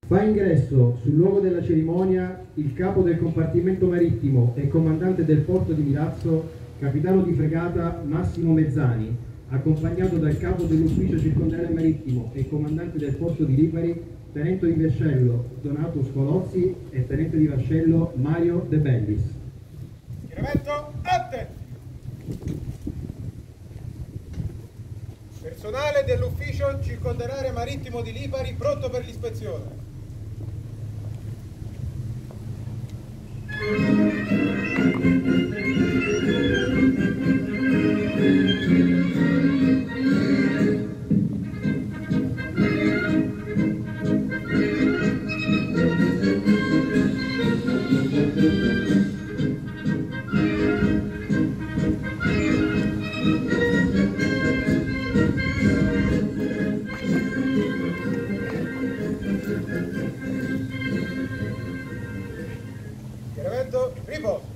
Fa ingresso sul luogo della cerimonia il capo del compartimento marittimo e comandante del porto di Milazzo, capitano di fregata Massimo Mezzani, accompagnato dal capo dell'ufficio circondariale marittimo e comandante del porto di Lipari, tenente di vascello Donato Scolozzi e tenente di vascello Mario De Bellis. Schieramento, ante! Personale dell'ufficio circondariale marittimo di Lipari pronto per l'ispezione. Schieramento, riposo.